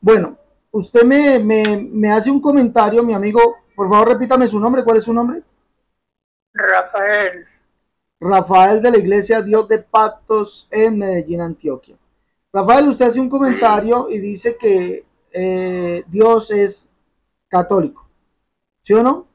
Bueno, usted me hace un comentario, mi amigo. Por favor, repítame su nombre. ¿Cuál es su nombre? Rafael, Rafael de la Iglesia Dios de Pactos en Medellín, Antioquia. Rafael, usted hace un sí, comentario y dice que Dios es católico. ¿Sí o no?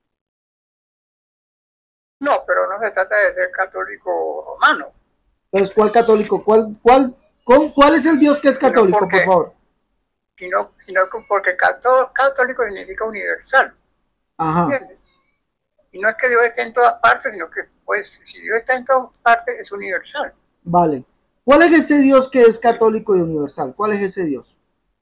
no, pero no se trata de ser católico romano, Entonces, ¿cuál católico? ¿Cuál es el Dios que es sino católico, por porque, favor? sino porque católico significa universal, Ajá, ¿entiendes? Y no es que Dios esté en todas partes, sino que, pues, si Dios está en todas partes, es universal. vale. ¿Cuál es ese Dios que es católico y universal? ¿Cuál es ese Dios?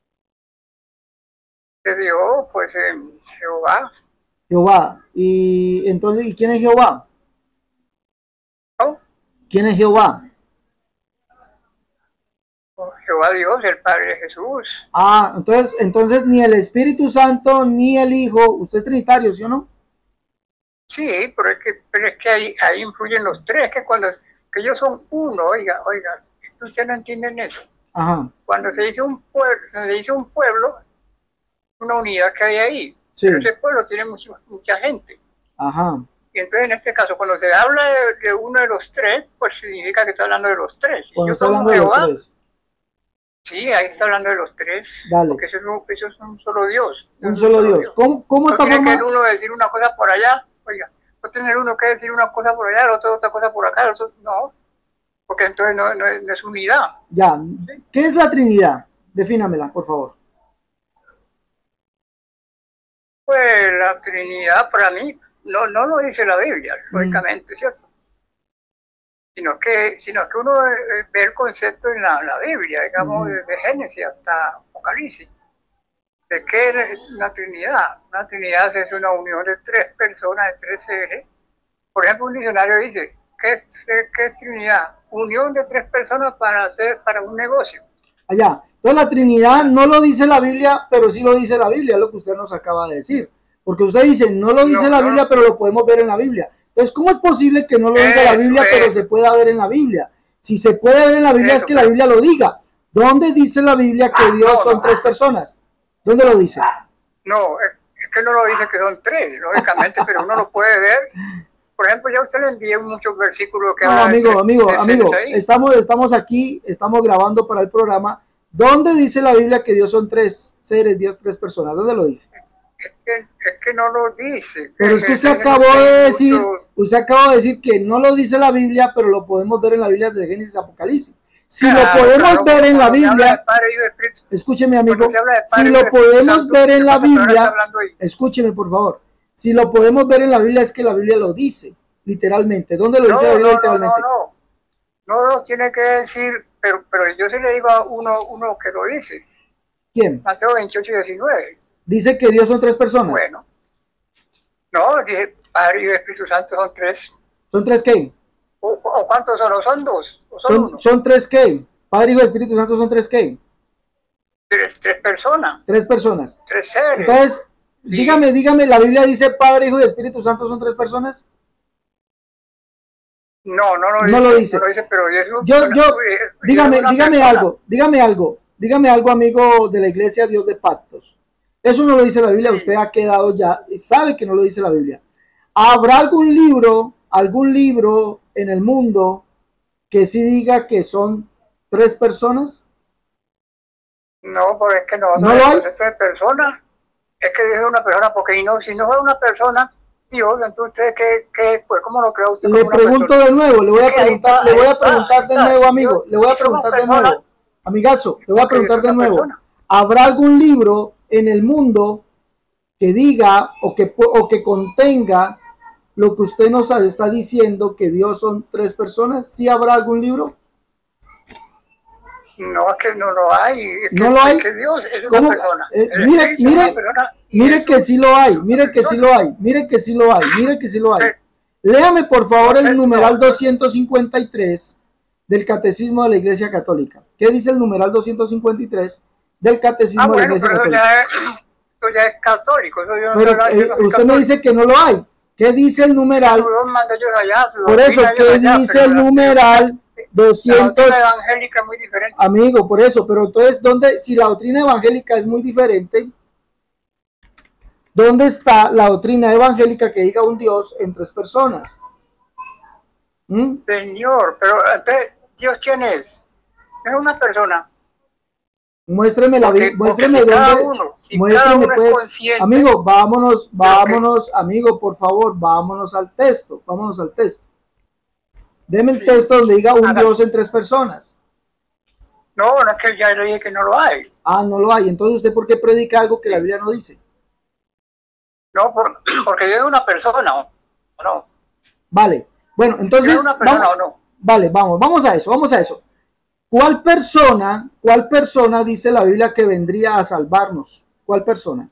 De Dios, pues, Jehová, Jehová. Y entonces, ¿y quién es Jehová? ¿no? ¿Quién es Jehová? O Jehová Dios, el Padre de Jesús. Ah, entonces ni el Espíritu Santo ni el Hijo, usted es trinitario, ¿sí o no? Sí, pero es que ahí influyen los tres, que ellos son uno, oiga, ustedes no entienden eso. Ajá, Cuando se dice un pueblo, una unidad que hay ahí, pero sí, ese pueblo tiene mucha gente. ajá. Y entonces en este caso, cuando se habla de uno de los tres, pues significa que está hablando de los tres. Y Cuando yo está como hablando de los Jehová, tres, sí, ahí está hablando de los tres, dale, porque eso es un solo Dios, eso un es un solo solo Dios. Dios. ¿Cómo No está tiene que el formado? uno decir una cosa por allá, oiga, no tener uno que decir una cosa por allá, el otro otra cosa por acá, el otro no, porque entonces no es unidad. Ya, ¿Sí? ¿qué es la Trinidad? Defínamela, por favor. Pues la Trinidad para mí no lo dice la Biblia, Mm, lógicamente, ¿cierto? Sino que uno ve el concepto en la Biblia, digamos, ujú. de Génesis hasta Apocalipsis. ¿De qué es una Trinidad? Una Trinidad es una unión de tres personas, de tres seres. Por ejemplo, un diccionario dice, qué es Trinidad? Unión de tres personas para un negocio. Allá. Entonces la Trinidad no lo dice la Biblia, pero sí lo dice la Biblia, es lo que usted nos acaba de decir. Porque usted dice, no lo dice No, la no, Biblia, pero lo podemos ver en la Biblia. Entonces, ¿cómo es posible que no lo diga la eso, Biblia, pero se eso, pueda ver en la Biblia? Si se puede ver en la Biblia, es eso, que la pero Biblia lo diga. ¿Dónde dice la Biblia que Dios no, son no, tres personas? ¿Dónde lo dice? no, es que no lo dice que son tres, lógicamente, pero uno lo puede ver. Por ejemplo, ya usted le envié muchos versículos que No, hablan de tres seres amigo, ahí. estamos aquí, estamos grabando para el programa. ¿Dónde dice la Biblia que Dios son tres seres, Dios tres personas? ¿Dónde lo dice? Es que no lo dice, Pero es que que no mucho. usted acabó de decir que no lo dice la Biblia, pero lo podemos ver en la Biblia de Génesis Apocalipsis. Si lo Claro, podemos claro, ver en la cuando se habla de Biblia, Padre, Hijo y Espíritu, escúcheme cuando se amigo, habla de si Padre, Hijo y lo Espíritu podemos Santo, ver en ¿de la cuántas personas está Biblia, hablando ahí? escúcheme por favor, si lo podemos ver en la Biblia es que la Biblia lo dice, literalmente. ¿Dónde lo dice la No, Biblia no, no, no, literalmente? no. No lo tiene que decir, pero yo sí le digo a uno que lo dice. ¿Quién? Mateo 28:19. Dice que Dios son tres personas. Bueno, no, dice Padre, Hijo y Espíritu Santo son tres. ¿Son tres qué? ¿O cuántos son? ¿O son dos? ¿O son uno? Son tres qué? Padre, Hijo y Espíritu Santo son tres qué? Tres personas, Tres personas. tres seres. Entonces, Sí, dígame, ¿la Biblia dice Padre, Hijo y Espíritu Santo son tres personas? No lo no dice. lo dice, pero Yo, Dios es una persona. dígame algo, amigo de la iglesia Dios de Pactos. Eso no lo dice la Biblia, usted Sí, ha quedado ya, sabe que no lo dice la Biblia. ¿Habrá algún libro en el mundo que sí diga que son tres personas? no, porque es que ¿No nosotros lo el hay? concepto de persona es que Dios es una persona, porque si no es una persona, Dios, entonces, pues, ¿cómo lo crea usted Le como una pregunto persona? de nuevo, Es que le voy a ahí preguntar de está, nuevo, Dios, amigo, le voy a y somos preguntar de personas, nuevo, amigazo, le voy a porque Dios es preguntar de una nuevo. persona. ¿Habrá algún libro en el mundo que diga o que contenga lo que usted nos está diciendo que Dios son tres personas? ¿Sí habrá algún libro? No es que no lo hay, ¿No lo es hay? que Dios es una ¿Cómo? persona. El Espíritu es una Mire, persona y mire que Jesús sí lo hay, es una mire que sí persona. lo hay, mire que sí lo hay, mire que sí lo hay. Pero Léame por no favor el sé, numeral 253 del Catecismo de la Iglesia Católica. ¿Qué dice el numeral 253 del Catecismo de la bueno, Iglesia pero Católica? eso ya es católico, eso Pero yo no soy usted me dice católico. que no lo hay. ¿Qué dice el Y su numeral? don manda ellos allá, su Por eso, doctrina ellos ¿qué allá, dice el pero yo sí numeral? la 200, doctrina evangélica es muy diferente. amigo, por eso, pero entonces, ¿dónde, si la doctrina evangélica es muy diferente, ¿dónde está la doctrina evangélica que diga un Dios en tres personas? Señor, pero entonces, ¿Dios quién es? Es una persona. Muéstreme la Biblia, muéstreme si cada dónde, uno, si muéstreme cada uno pues, es consciente, amigo, vámonos, amigo, por favor, vámonos al texto, Deme el texto donde diga un Dios en tres personas. No, no es que ya le dije que no lo hay. Ah, no lo hay. Entonces, ¿usted por qué predica algo que la Biblia no dice? No, porque Dios es una persona, ¿o no? Vale. Bueno, entonces, ¿Dios es una persona vamos, o no? vale, vamos a eso. ¿Cuál persona dice la Biblia que vendría a salvarnos? ¿Cuál persona?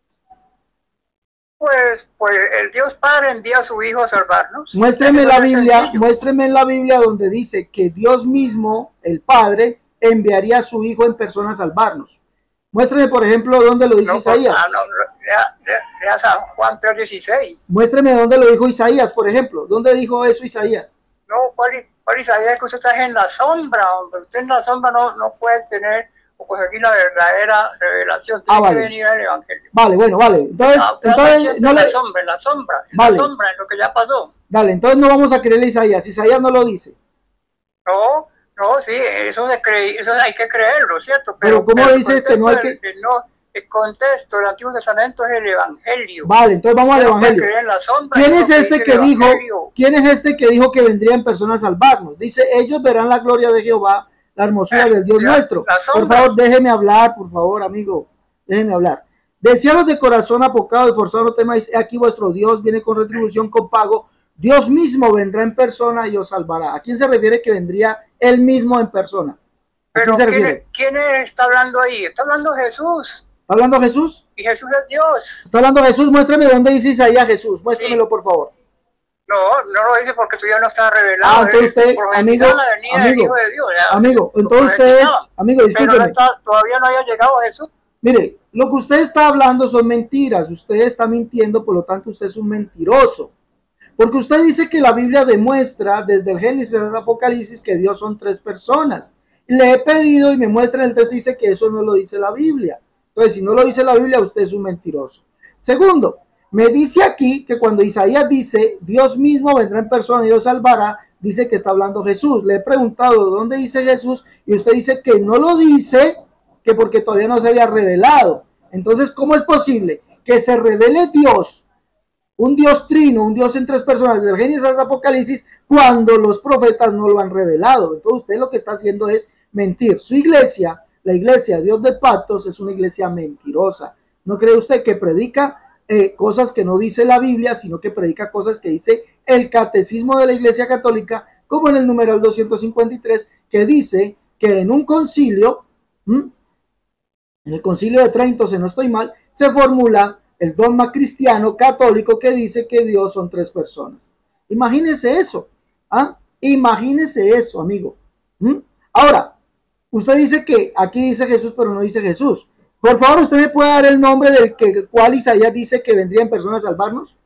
Pues el Dios Padre envía a su Hijo a salvarnos. Muéstreme en la Biblia donde dice que Dios mismo, el Padre, enviaría a su Hijo en persona a salvarnos. Muéstreme, por ejemplo, dónde lo dice Isaías. Ya San Juan 3:16. Muéstreme dónde lo dijo Isaías, por ejemplo. ¿Dónde dijo eso Isaías? No, ¿cuál Isaías? Que usted está en la sombra, hombre. Usted en la sombra no puede tener o conseguir la verdadera revelación. Tiene que venir al Evangelio. Vale, bueno, vale. Entonces no en la sombra, en lo que ya pasó. Dale, entonces no vamos a creerle a Isaías. Isaías no lo dice. No, sí, eso hay que creerlo, ¿cierto? Pero ¿cómo dice que no hay que...? El contexto del Antiguo Testamento es el Evangelio. Vale, entonces vamos al Evangelio. ¿Quién es este que dijo que vendría en persona a salvarnos? Dice, ellos verán la gloria de Jehová, la hermosura del Dios nuestro. Por favor, déjeme hablar, por favor, amigo. Déjeme hablar. Desearos de corazón apocado y forzado no temáis, aquí vuestro Dios viene con retribución, con pago. Dios mismo vendrá en persona y os salvará. ¿A quién se refiere que vendría él mismo en persona? Pero ¿quién está hablando ahí? Está hablando Jesús. ¿Está hablando Jesús? Y Jesús es Dios. ¿Está hablando Jesús? Muéstrame dónde dice Isaías Jesús. Muéstramelo, por favor. No lo dice porque todavía no está revelado. Entonces usted, amigo, entonces ustedes, discúlpeme. Pero todavía no haya llegado Jesús. Mire, lo que usted está hablando son mentiras. Usted está mintiendo, por lo tanto usted es un mentiroso. Porque usted dice que la Biblia demuestra desde el Génesis al Apocalipsis que Dios son tres personas. Le he pedido y me muestra en el texto, dice que eso no lo dice la Biblia. Entonces, si no lo dice la Biblia, usted es un mentiroso. Segundo, me dice aquí que cuando Isaías dice, Dios mismo vendrá en persona y os salvará, dice que está hablando Jesús. Le he preguntado dónde dice Jesús y usted dice que no lo dice, que porque todavía no se había revelado. Entonces, ¿cómo es posible que se revele Dios, un Dios trino, un Dios en tres personas, desde el Génesis al Apocalipsis, cuando los profetas no lo han revelado? Entonces, usted lo que está haciendo es mentir. Su iglesia, la iglesia Dios de Pactos, es una iglesia mentirosa. ¿No cree usted que predica cosas que no dice la Biblia, sino que predica cosas que dice el catecismo de la Iglesia Católica, como en el numeral 253, que dice que en un concilio, en el concilio de Trento, si no estoy mal, se formula el dogma cristiano católico que dice que Dios son tres personas? Imagínese eso, imagínese eso, amigo. Ahora, usted dice que aquí dice Jesús, pero no dice Jesús. Por favor, ¿usted me puede dar el nombre del cual Isaías dice que vendría en persona a salvarnos?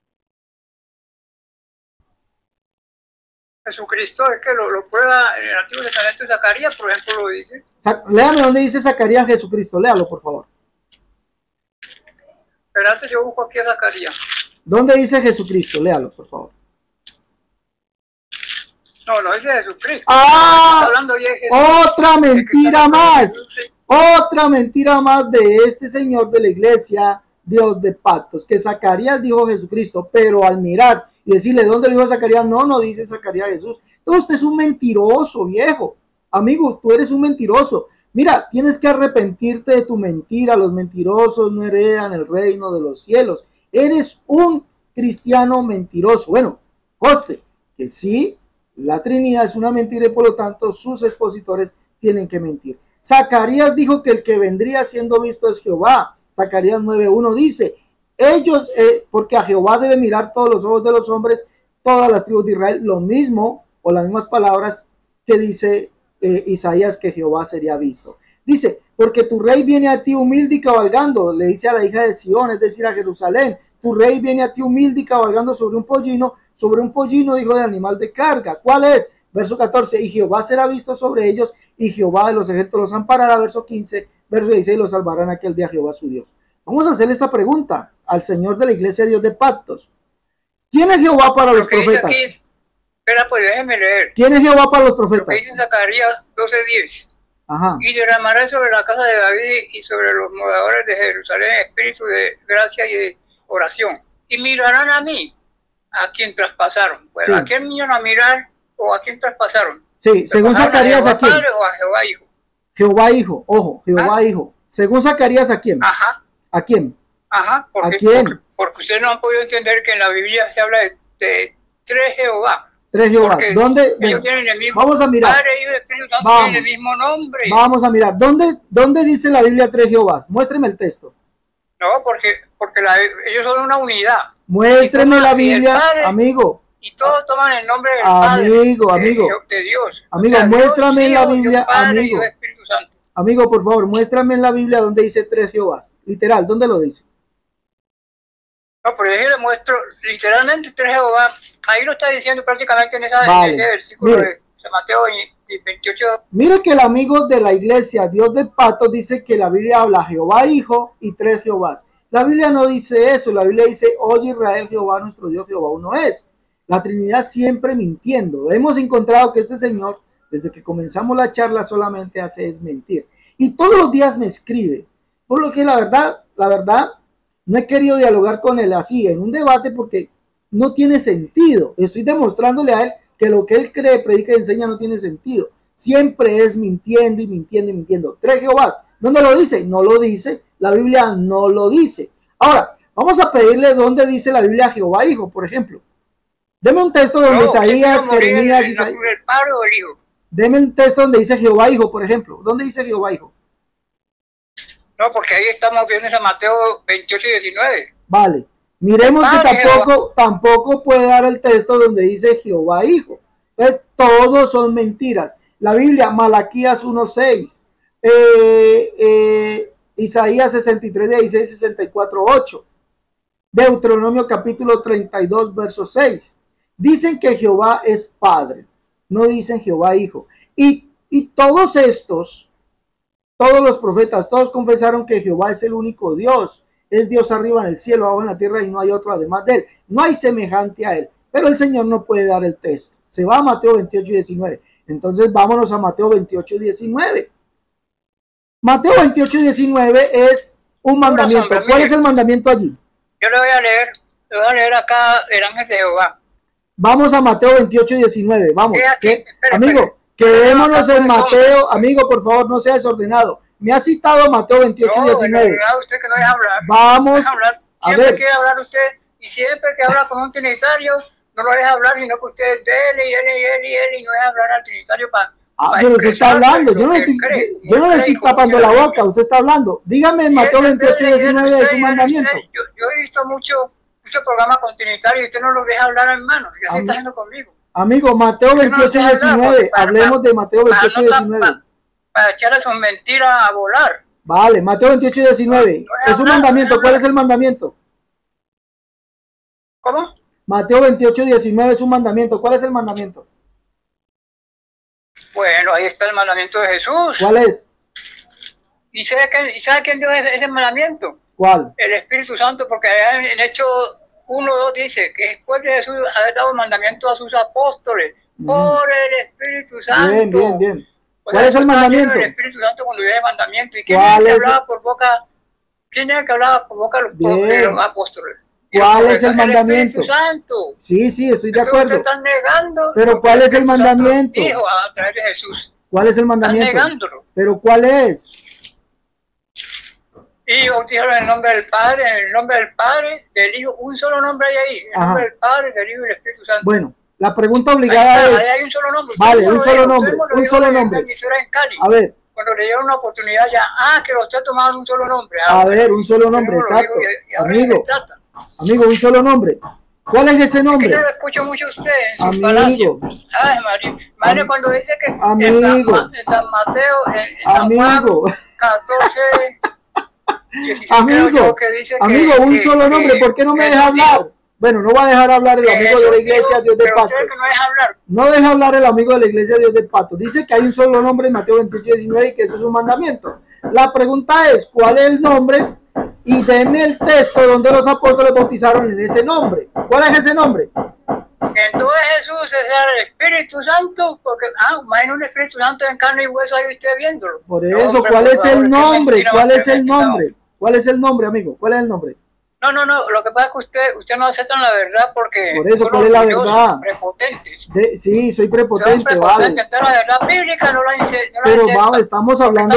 Jesucristo, es que lo prueba en el Antiguo Testamento de Zacarías, por ejemplo, lo dice. Léame dónde dice Zacarías Jesucristo, léalo, por favor. Pero antes yo busco aquí a Zacarías. ¿Dónde dice Jesucristo? Léalo, por favor. No dice Jesucristo. Otra mentira más. Otra mentira más de este señor de la iglesia Dios de Pactos, que Zacarías dijo Jesucristo, pero al mirar y decirle dónde le dijo Zacarías, no dice Zacarías Jesús. Entonces usted es un mentiroso, viejo. Amigo, tú eres un mentiroso. Mira, tienes que arrepentirte de tu mentira. Los mentirosos no heredan el reino de los cielos. Eres un cristiano mentiroso. Bueno, conste que sí, la Trinidad es una mentira y por lo tanto sus expositores tienen que mentir. Zacarías dijo que el que vendría siendo visto es Jehová. Zacarías 9:1 dice, ellos, porque a Jehová debe mirar todos los ojos de los hombres, todas las tribus de Israel, lo mismo, o las mismas palabras que dice Isaías que Jehová sería visto. Dice, porque tu rey viene a ti humilde y cabalgando, le dice a la hija de Sión, es decir, a Jerusalén, tu rey viene a ti humilde y cabalgando sobre un pollino hijo de animal de carga. ¿Cuál es? verso 14, y Jehová será visto sobre ellos, y Jehová de los ejércitos los amparará, verso 15, verso 16, los salvarán aquel día Jehová su Dios. Vamos a hacerle esta pregunta al Señor de la iglesia, Dios de pactos. ¿Quién es Jehová para los profetas? Aquí, espera, pues déjeme leer. ¿Quién es Jehová para los profetas? Lo que dice Zacarías 12:10. Ajá. Y derramaré sobre la casa de David y sobre los moradores de Jerusalén espíritu de gracia y de oración. Y mirarán a mí, a quien traspasaron. Bueno, Sí. ¿a quién vinieron a mirar o a quién traspasaron? Sí, según Zacarías, ¿a quién? Padre o a Jehová Hijo? Jehová Hijo, ojo, Jehová Hijo. Según Zacarías, ¿a quién? Ajá, ¿A quién? ajá. ¿A quién? Porque ustedes no han podido entender que en la Biblia se habla de tres Jehová. Tres Jehová. Porque ¿Dónde? ellos Bueno, tienen el mismo vamos a mirar. Padre, Hijo y Espíritu Santo, Vamos. tienen el mismo nombre. Vamos a mirar. ¿Dónde dice la Biblia tres Jehovás? Muéstreme el texto. No, porque ellos son una unidad. Muéstreme la Y el Biblia, Padre- amigo. Y todos toman el nombre del Padre, Amigo. de Dios. Amigo, Dios, muéstrame en la Hijo, Biblia, Dios Padre, amigo. Hijo y Espíritu Santo. Amigo, por favor, muéstrame en la Biblia donde dice tres Jehovás. Literal, ¿dónde lo dice? No, pero yo le muestro literalmente tres Jehová. Ahí lo está diciendo prácticamente en Vale. ese versículo Mire. de San Mateo 28. Mire que el amigo de la iglesia, Dios del pacto, dice que la Biblia habla Jehová Hijo y tres Jehovás. La Biblia no dice eso, la Biblia dice, oye Israel, Jehová nuestro Dios, Jehová uno es. La Trinidad siempre mintiendo. Hemos encontrado que este señor, desde que comenzamos la charla, solamente hace es mentir. Y todos los días me escribe. Por lo que la verdad, no he querido dialogar con él así, en un debate, porque no tiene sentido. Estoy demostrándole a él que lo que él cree, predica y enseña no tiene sentido. Siempre es mintiendo y mintiendo y mintiendo. Tres Jehovás. ¿Dónde lo dice? No lo dice. La Biblia no lo dice. Ahora, vamos a pedirle dónde dice la Biblia Jehová Hijo, por ejemplo. Deme un texto donde Isaías, Jeremías, Isaías. ¿El Padre o el Hijo? Deme un texto donde dice Jehová Hijo, por ejemplo. ¿Dónde dice Jehová Hijo? No, porque ahí estamos viendo en San Mateo 28:19. Vale. Miremos que Padre, tampoco puede dar el texto donde dice Jehová Hijo. Entonces, todos son mentiras. La Biblia, Malaquías 1:6, Isaías 63:16, 64:8, Deuteronomio capítulo 32, verso 6. Dicen que Jehová es Padre, no dicen Jehová Hijo. Y todos estos, todos los profetas, todos confesaron que Jehová es el único Dios. Es Dios arriba en el cielo, abajo en la tierra, y no hay otro además de él. No hay semejante a él. Pero el Señor no puede dar el texto. Se va a Mateo 28:19. Entonces vámonos a Mateo 28:19. Mateo 28:19 es un mandamiento. ¿Cuál es el mandamiento allí? Yo le voy a leer acá el ángel de Jehová. Vamos a Mateo 28:19. Vamos. Amigo, quedémonos en Mateo. Amigo, por favor, no sea desordenado. Me ha citado Mateo 28:19. No, usted que no deja hablar. Vamos Deja hablar. a Siempre ver. quiere hablar usted, y siempre que habla con un trinitario, no lo deja hablar, sino que usted dele y no deja hablar al trinitario para. Pero usted está hablando. Yo no le estoy tapando la boca. Usted está hablando. Dígame en Mateo 28:19 es un mandamiento. Yo he visto mucho programas con trinitarios y usted no lo deja hablar, hermano. Y así está haciendo conmigo. Amigo, Mateo 28:19. Hablemos de Mateo 28:19. Para echarle sus mentiras a volar. Vale, Mateo 28:19. Es un mandamiento. ¿Cuál es el mandamiento? ¿Cómo? Mateo 28:19 es un mandamiento. ¿Cuál es el mandamiento? Bueno, ahí está el mandamiento de Jesús. ¿Cuál es? ¿Y sabe quién dio ese mandamiento? ¿Cuál? El Espíritu Santo, porque allá en Hechos 1:2 dice que después de Jesús haber dado mandamiento a sus apóstoles por el Espíritu Santo. Bien. ¿Cuál es el mandamiento? El Espíritu Santo cuando dio el mandamiento. ¿Y quién es el que hablaba por boca? ¿Quién es el que hablaba por boca de los apóstoles? ¿Cuál es el mandamiento? El Espíritu Santo. Sí, estoy de acuerdo. Ustedes están negando. Pero ¿cuál es el mandamiento? Dijo a través de Jesús. ¿Cuál es el mandamiento? Están negándolo. Pero ¿cuál es? Y bautizaron en el nombre del Padre, del Hijo, un solo nombre hay ahí, el nombre del Padre, del Hijo y del Espíritu Santo. Bueno, la pregunta obligada ahí es... hay un solo nombre. Vale, un solo nombre, A ver. Cuando le dieron una oportunidad ya, que los tres tomaron un solo nombre. A ver, un solo nombre, exacto. Amigo, un solo nombre. ¿Cuál es ese nombre? Es que yo lo escucho mucho a usted en sus Amigo. palacios. Ay, María, cuando dice que Amigo. en San Mateo, en San Juan 14... 16, amigo, que dice un solo nombre, ¿por qué no me deja hablar? Bueno, no va a dejar hablar el amigo de la iglesia Dios de Patos. No deja hablar el amigo de la iglesia Dios de Patos. Dice que hay un solo nombre en Mateo 28:19 y que eso es un mandamiento. La pregunta es, ¿cuál es el nombre? Y denme el texto donde los apóstoles bautizaron en ese nombre. ¿Cuál es ese nombre? Entonces Jesús es el Espíritu Santo, porque imagina un Espíritu Santo en carne y hueso ahí usted viéndolo. Por eso, ¿cuál es el nombre? ¿Cuál es el nombre? ¿Cuál es el nombre, amigo? ¿Cuál es el nombre? No, lo que pasa es que usted no acepta la verdad porque... Por eso, ¿cuál es la verdad? Prepotentes. Sí, soy prepotente, vale. Entonces la verdad bíblica no la acepta. Pero vamos, estamos hablando...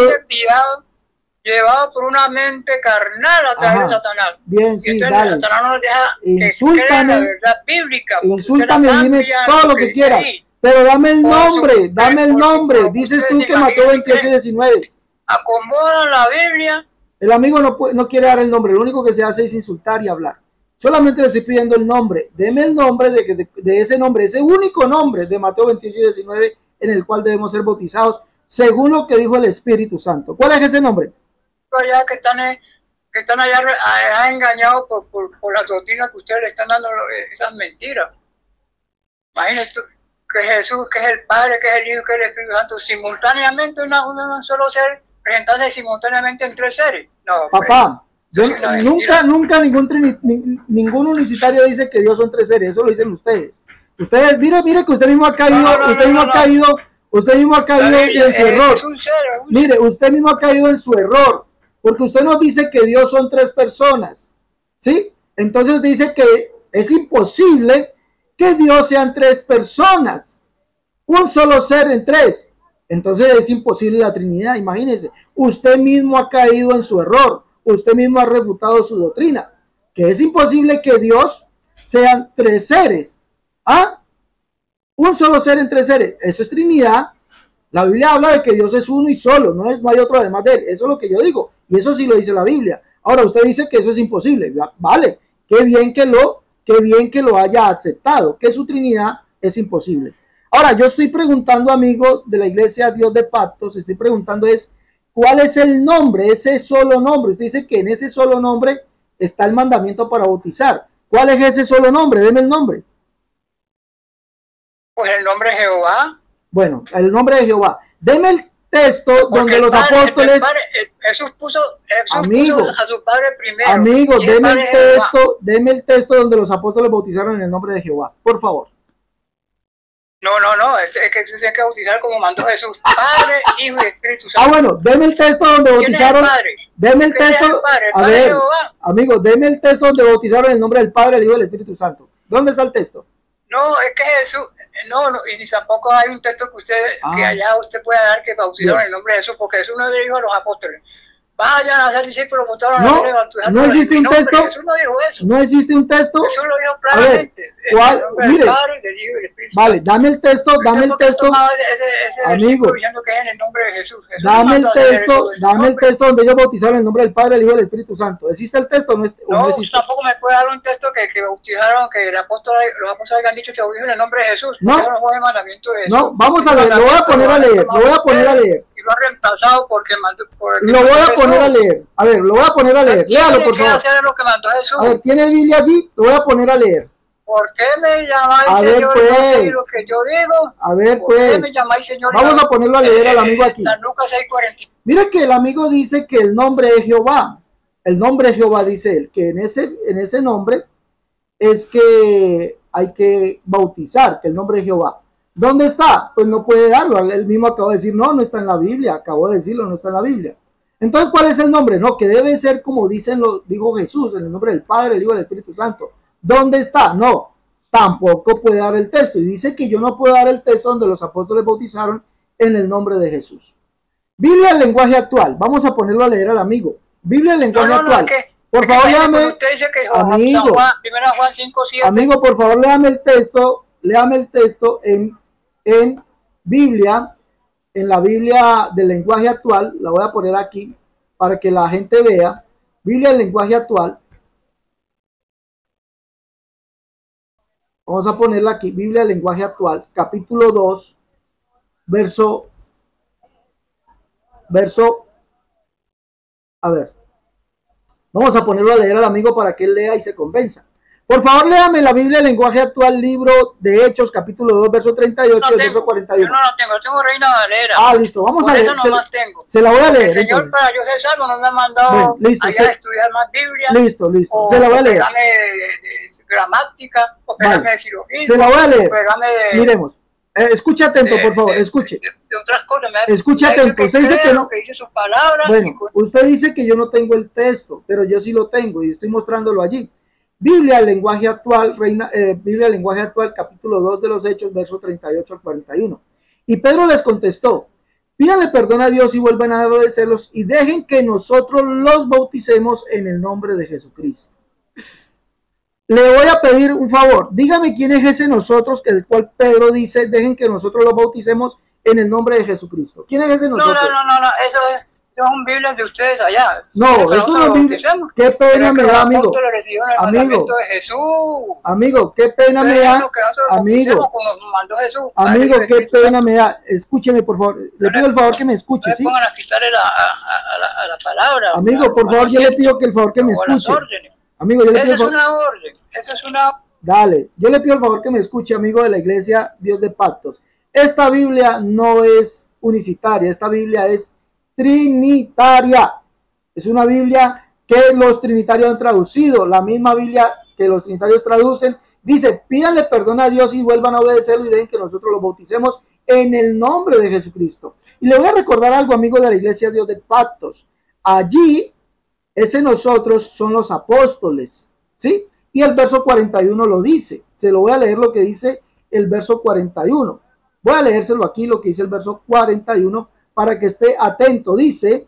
Llevado por una mente carnal a través de Satanás. Bien, sí, dale. Satanás no nos deja insúltame, la verdad bíblica. Insúltame, dime todo lo que quieras. Pero dame el nombre, dame el nombre. Dices tú que Mateo 28:19. Acomodan la Biblia. El amigo no quiere dar el nombre, lo único que se hace es insultar y hablar. Solamente le estoy pidiendo el nombre. Deme el nombre de ese nombre, ese único nombre de Mateo 28:19 en el cual debemos ser bautizados, según lo que dijo el Espíritu Santo. ¿Cuál es ese nombre? Allá que están allá engañados por la doctrina que ustedes le están dando, esas mentiras. Imagínate que Jesús, que es el Padre, que es el Hijo, que es el Espíritu Santo, simultáneamente un solo ser, presentarse simultáneamente en tres seres. No, papá, nunca ningún unicitario dice que Dios son tres seres, eso lo dicen ustedes. Ustedes, mire que usted mismo ha caído, usted mismo ha caído en su error. Mire, usted mismo ha caído en su error. Porque usted nos dice que Dios son tres personas, ¿sí? Entonces dice que es imposible que Dios sean tres personas, un solo ser en tres. Entonces es imposible la Trinidad, imagínense. Usted mismo ha caído en su error, usted mismo ha refutado su doctrina, que es imposible que Dios sean tres seres. Un solo ser en tres seres, eso es Trinidad. La Biblia habla de que Dios es uno y solo, no hay otro además de él. Eso es lo que yo digo. Y eso sí lo dice la Biblia. Ahora usted dice que eso es imposible. Vale, qué bien que lo haya aceptado, que su Trinidad es imposible. Ahora yo estoy preguntando, amigo de la iglesia Dios de Pactos, estoy preguntando ¿cuál es el nombre? Ese solo nombre. Usted dice que en ese solo nombre está el mandamiento para bautizar. ¿Cuál es ese solo nombre? Deme el nombre. Pues el nombre de Jehová. Bueno, el nombre de Jehová. Deme el texto donde los apóstoles... Jesús puso a su padre primero. Amigo, deme el texto donde los apóstoles bautizaron en el nombre de Jehová, por favor. No, es que tú tienes que bautizar como mandó Jesús, Padre, Hijo y Espíritu Santo. Bueno, deme el texto donde bautizaron... Deme el texto... A ver, amigo, deme el texto donde bautizaron en el nombre del Padre, el Hijo y el Espíritu Santo. ¿Dónde está el texto? No, es que Jesús, y tampoco hay un texto que allá usted pueda dar que bautizaron en el nombre de Jesús, porque Jesús no le dijo a los apóstoles, vayan a ser discípulos, no existe un texto. Jesús no dijo eso. No existe un texto. Jesús lo dijo claramente. Mire, vale, dame el texto, amigo. Dame el texto donde ellos bautizaron en el nombre del Padre, el Hijo y el Espíritu Santo. ¿Existe el texto o no existe? No, tampoco me puede dar un texto que bautizaron, que los apóstoles han dicho que bautizaron en el nombre de Jesús. No, no, vamos a leer, lo voy a poner a leer. Y lo han reemplazado porque lo voy a poner a leer. A ver, lo voy a poner a leer. Léalo, por favor. A ver, ¿tiene Biblia allí? Lo voy a poner a leer. ¿Por qué me llamáis Señor? Pues, no sé lo que yo digo. A ver, ¿Por pues. qué me llamáis Señor? Vamos a ponerlo a leer al amigo aquí. San Lucas 6:40. Mira que el amigo dice que el nombre es Jehová. El nombre es Jehová, dice él, que en ese nombre es que hay que bautizar, que el nombre es Jehová. ¿Dónde está? Pues no puede darlo. Él mismo acabó de decir, no está en la Biblia. Acabó de decirlo, no está en la Biblia. Entonces, ¿cuál es el nombre? No, que debe ser como dijo Jesús, en el nombre del Padre, el Hijo y el Espíritu Santo. ¿Dónde está? No, tampoco puede dar el texto. Y dice que yo no puedo dar el texto donde los apóstoles bautizaron en el nombre de Jesús. Biblia en lenguaje actual. Vamos a ponerlo a leer al amigo. Biblia en lenguaje actual. Por favor, léame. Amigo, Juan 5:7. Amigo, por favor, léame el texto. Léame el texto en Biblia, en la Biblia del lenguaje actual. La voy a poner aquí para que la gente vea. Biblia del lenguaje actual. Vamos a ponerla aquí. Biblia del lenguaje actual, capítulo 2, verso. A ver. Vamos a ponerlo a leer al amigo para que él lea y se convenza. Por favor, léame la Biblia, lenguaje actual, libro de Hechos, capítulo 2, verso 38 y verso 41. Yo no la tengo, tengo Reina Valera. Ah, listo, vamos a leer. Eso nomás tengo. Se la voy a leer. El Señor, para yo ser salvo, no me ha mandado listo, allá a estudiar más Biblia. Listo. Se la voy a leer. De gramática, o de cirugía. Se la voy a leer. Miremos. Escuche atento, por favor, escuche. De otras cosas. Escuche atento. Usted dice que no. Que dice sus palabras. Bueno, usted dice que yo no tengo el texto, pero yo sí lo tengo y estoy mostrándolo allí. Biblia, lenguaje actual, Biblia, lenguaje actual, capítulo 2 de los Hechos, verso 38 al 41. Y Pedro les contestó: pídanle perdón a Dios y vuelvan a obedecerlos y dejen que nosotros los bauticemos en el nombre de Jesucristo. Le voy a pedir un favor, dígame quién es ese nosotros, el cual Pedro dice, dejen que nosotros los bauticemos en el nombre de Jesucristo. ¿Quién es ese nosotros? No, eso son Biblias de ustedes allá. No, eso no es Biblia. Qué pena me da, amigo. Amigo, qué pena me da. Amigo, qué pena me da. Escúcheme, por favor. Le pido el favor que me escuche, ¿sí? Pongan a quitarle a la palabra. Amigo, por favor, yo le pido que el favor que me escuche. Amigo, yo le pido. Eso es una orden. Eso es una. Dale, yo le pido el favor que me escuche, amigo de la Iglesia Dios de Pactos. Esta Biblia no es unicitaria, esta Biblia es trinitaria. Es una Biblia que los trinitarios han traducido. La misma Biblia que los trinitarios traducen dice: pídanle perdón a Dios y vuelvan a obedecerlo y dejen que nosotros los bauticemos en el nombre de Jesucristo. Y le voy a recordar algo, amigo de la Iglesia Dios de Pactos. Allí, ese nosotros son los apóstoles, ¿sí? Y el verso 41 lo dice. Se lo voy a leer lo que dice el verso 41. Voy a leérselo aquí, lo que dice el verso 41, para que esté atento. Dice: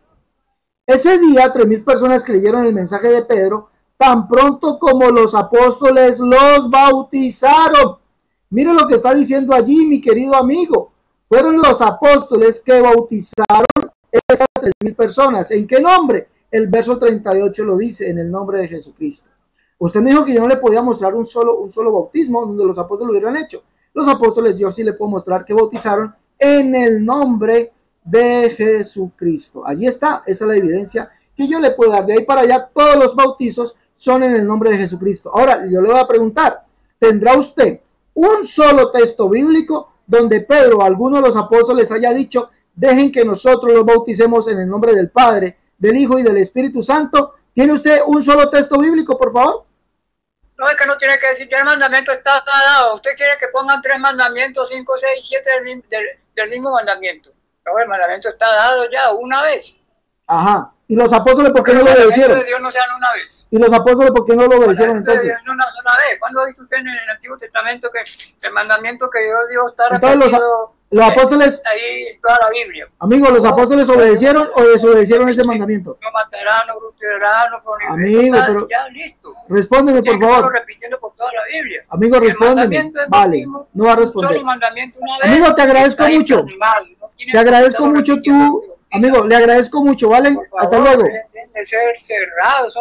ese día 3,000 personas creyeron el mensaje de Pedro, tan pronto como los apóstoles los bautizaron. Mire lo que está diciendo allí, mi querido amigo. Fueron los apóstoles que bautizaron esas 3,000 personas. ¿En qué nombre? El verso 38 lo dice: en el nombre de Jesucristo. Usted me dijo que yo no le podía mostrar un solo bautismo donde los apóstoles lo hubieran hecho. Los apóstoles yo sí le puedo mostrar que bautizaron en el nombre de Jesucristo. Allí está, esa es la evidencia que yo le puedo dar. De ahí para allá todos los bautizos son en el nombre de Jesucristo. Ahora yo le voy a preguntar: ¿tendrá usted un solo texto bíblico donde Pedro o alguno de los apóstoles haya dicho: dejen que nosotros los bauticemos en el nombre del Padre, del Hijo y del Espíritu Santo? ¿Tiene usted un solo texto bíblico, por favor? No, es que no tiene que decir, ya el mandamiento está dado. Usted quiere que pongan 3 mandamientos, 5, 6, 7 del mismo mandamiento. No, el mandamiento está dado ya una vez. Ajá. ¿Y los apóstoles por qué no lo obedecieron? De Dios no sean una vez. ¿Y los apóstoles por qué no lo obedecieron entonces? De una sola vez. ¿Cuándo ha visto usted en el Antiguo Testamento que el mandamiento que Dios está repetido los apóstoles ahí en toda la Biblia? Amigos, ¿los apóstoles obedecieron o desobedecieron ese mandamiento? No matarán, no adulterarán, no fornicarán. Amigo, pero ya listo. Respóndeme, por favor. Repitiendo por toda la Biblia. Amigo, respóndeme. Vale, no va a responder. Solo mandamiento una vez. Amigo, te agradezco mucho. Te agradezco mucho tú. Amigo, le agradezco mucho, ¿vale? Hasta luego. De ser cerrados.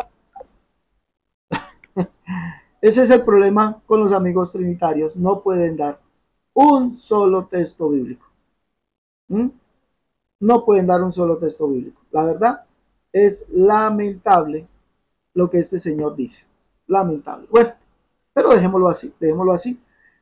Ese es el problema con los amigos trinitarios. No pueden dar un solo texto bíblico. No pueden dar un solo texto bíblico. La verdad es lamentable lo que este señor dice. Lamentable. Bueno, pero dejémoslo así, dejémoslo así.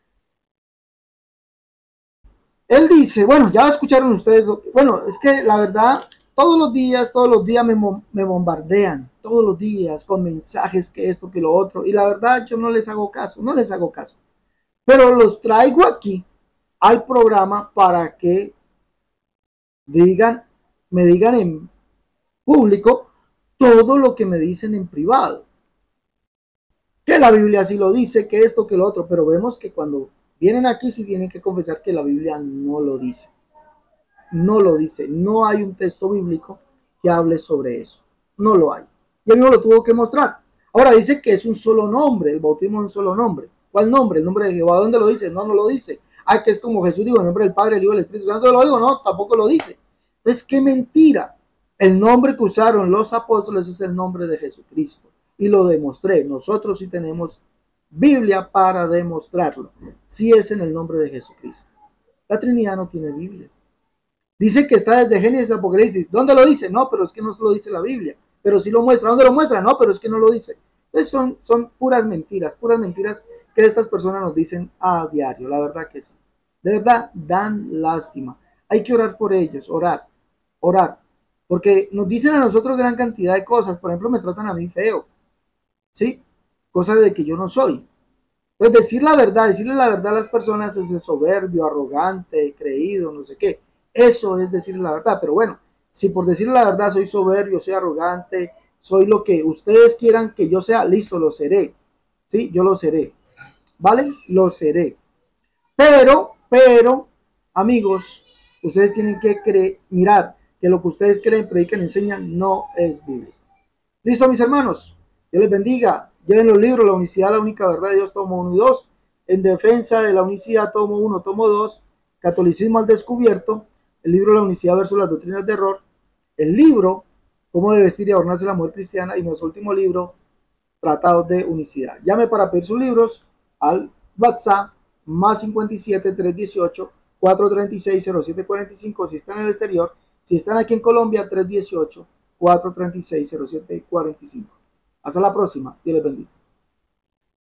Él dice, bueno, ya escucharon ustedes, bueno, es que la verdad, todos los días me bombardean, todos los días con mensajes que esto, que lo otro, y la verdad yo no les hago caso, pero los traigo aquí al programa para que me digan en público todo lo que me dicen en privado, que la Biblia sí lo dice, que esto, que lo otro, pero vemos que cuando vienen aquí sí tienen que confesar que la Biblia no lo dice. No lo dice. No hay un texto bíblico que hable sobre eso. No lo hay. Y él no lo tuvo que mostrar. Ahora dice que es un solo nombre. El bautismo es un solo nombre. ¿Cuál nombre? El nombre de Jehová. ¿Dónde lo dice? No, no lo dice. Ah, que es como Jesús dijo, el nombre del Padre, el Hijo y el Espíritu Santo. ¿Lo digo? No, tampoco lo dice. Entonces, qué mentira. El nombre que usaron los apóstoles es el nombre de Jesucristo. Y lo demostré. Nosotros sí tenemos Biblia para demostrarlo. Si es en el nombre de Jesucristo. La Trinidad no tiene Biblia. Dice que está desde Génesis a Apocalipsis. ¿Dónde lo dice? No, pero es que no lo dice la Biblia. Pero sí lo muestra. ¿Dónde lo muestra? No, pero es que no lo dice. Entonces son puras mentiras que estas personas nos dicen a diario, la verdad que sí. De verdad, dan lástima. Hay que orar por ellos, orar. Porque nos dicen a nosotros gran cantidad de cosas. Por ejemplo, me tratan a mí feo, ¿sí? Cosas de que yo no soy. Pues decir la verdad, decirle la verdad a las personas es el soberbio, arrogante, creído, no sé qué. Eso es decirle la verdad. Pero bueno, si por decirle la verdad soy soberbio, soy arrogante, soy lo que ustedes quieran que yo sea, listo, lo seré. Sí, yo lo seré. ¿Vale? Lo seré. Pero, amigos, ustedes tienen que mirar que lo que ustedes creen, predican, enseñan, no es bíblico. Listo, mis hermanos. Dios les bendiga. Lleven los libros, La Unicidad, la única verdad de Dios, tomo 1 y 2. En defensa de la unicidad, tomo 1, tomo 2. Catolicismo al descubierto. El libro La Unicidad versus las doctrinas de error. El libro, Cómo debe vestir y adornarse la mujer cristiana. Y nuestro último libro, Tratados de Unicidad. Llame para pedir sus libros al WhatsApp más 57 318 436 0745 si están en el exterior. Si están aquí en Colombia, 318 436 0745. Hasta la próxima. Dios les bendiga.